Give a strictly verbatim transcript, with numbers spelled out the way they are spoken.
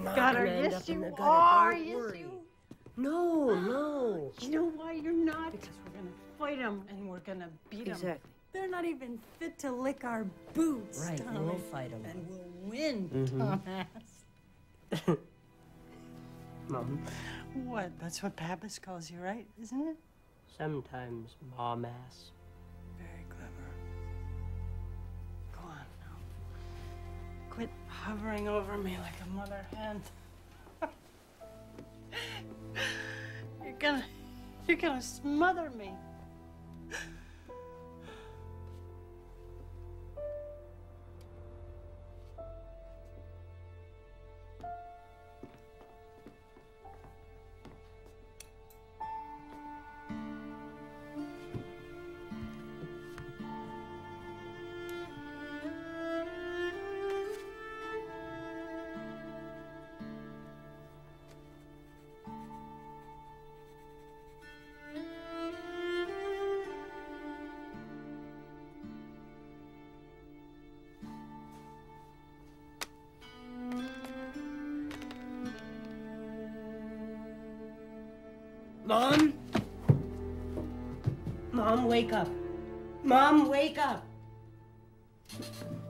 not got gonna her. end Yes, up in the you gutter. are. Don't Yes, worry. you. No, no. You know why you're not? Because we're gonna fight them and we're gonna beat them. Exactly. They're not even fit to lick our boots. Right, Tommy. we'll fight them. And we'll win, Mm-hmm. Thomas. Mom, What? That's what Pappas calls you, right? Isn't it? sometimes mom ass. Very clever. Go on now. Quit hovering over me like a mother hen. You're gonna, you're gonna smother me. Mom? Mom, wake up. Mom, wake up.